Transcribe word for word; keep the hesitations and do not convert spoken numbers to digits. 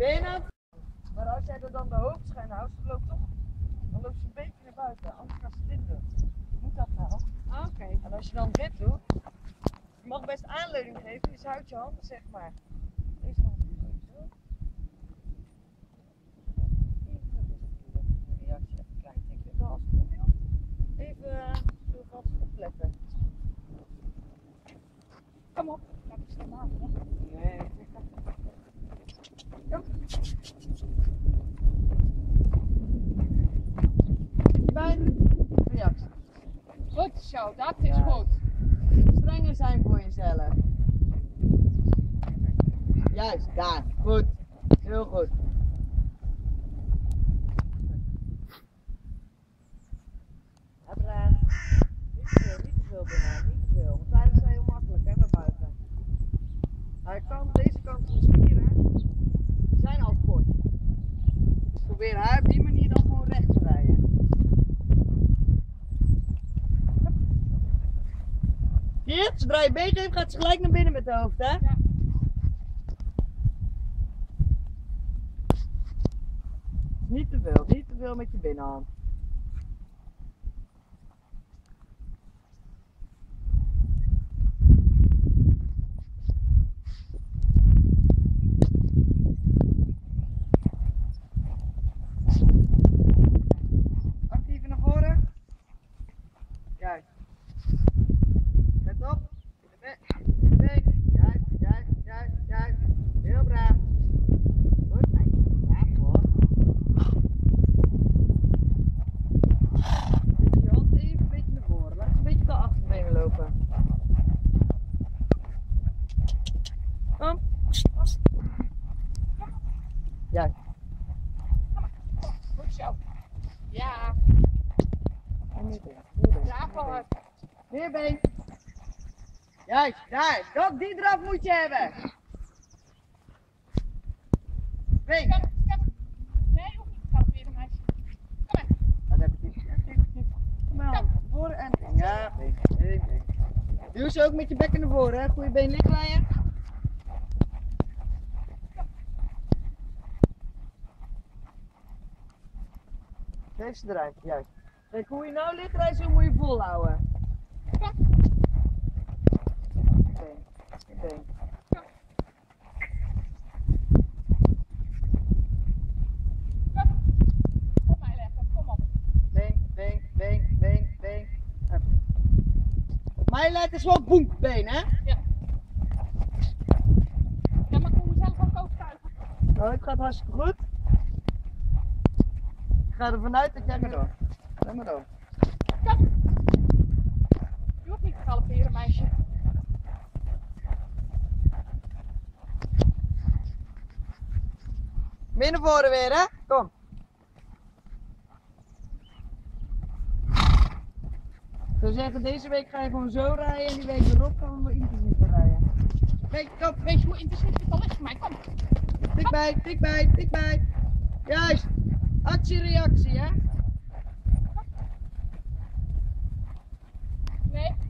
Ben je nou? Maar als jij er dan de hoofdschijn houdt, dan loopt toch, dan loopt ze een beetje naar buiten, anders gaat ze dit doen. Moet dat nou? Oké. Okay. En als je dan dit doet, je mag best aanleuning geven, dus houd je handen zeg maar. Deze hand zo. Even reactie, even een klein tikje op de hals. Even uh, wat opletten. Kom op, laat ik snel maken. Nee. Kom. Fijn. Reactie. Goed zo, dat is Ja. goed. Strenger zijn voor jezelf. Juist, daar. Goed. Heel goed. Abraham. Niet te veel, niet te veel bijna, niet te veel. Want tijdens zijn heel makkelijk hè, naar buiten. Hij kan, deze kant van de spieren, die zijn al kort. Dus probeer haar op die manier dan gewoon recht te rijden. Zie je? Zodra je been geeft, gaat ze gelijk naar binnen met de hoofd, hè? Ja. Niet te veel, niet te veel met je binnenhand. Actiever naar voren. Juist. Let op. Been. Juist, juist, juist, juist. Heel braaf. Goed, meisje. Braaf hoor. Zet je hand even een beetje naar voren. Laat ze een beetje naar achterbenen lopen. Kom. Juist. Goed zo. Ja, En weer been. Weer been. ja, voor. Weer been. Juist, daar. Dat, die draf moet je hebben. Been. Kom, kom. Nee, hoeft niet. Ga weer een meisje. Kom maar. Dat heb ik niet. Kom maar, voor en ja, been. Been, been. Duw ze ook met je bekken naar voren, hè. Goeie been lichtlijnen. Geef ze eruit, juist. Kijk, hoe je nou ligt rijden, zo moet je volhouden. Kom. Been, been. Kom. Op mij leggen, kom op. Been, been, been, been, been. Hup. Op mij lijkt het wel boem, been, hè? Ja. Ja, maar ik moet mezelf ook overtuigen. Nou, het gaat hartstikke goed. Ik ga ervan uit dat jij maar door. Ga maar door. Kom. Je hoeft niet te galopperen, meisje. Meer naar voren weer, hè? Kom. Ik zou zeggen, deze week ga je gewoon zo rijden en die week erop gaan we wel intensiever rijden. Kijk, kom. Wees hoe intensief het al is voor mij, kom. Tik bij, tik bij, tik bij. Juist. Actie-reactie, hè? Nee,